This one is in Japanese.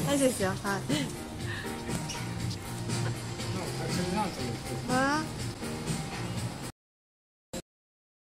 大丈夫ですよ。はい。 会社でなんと言ってあ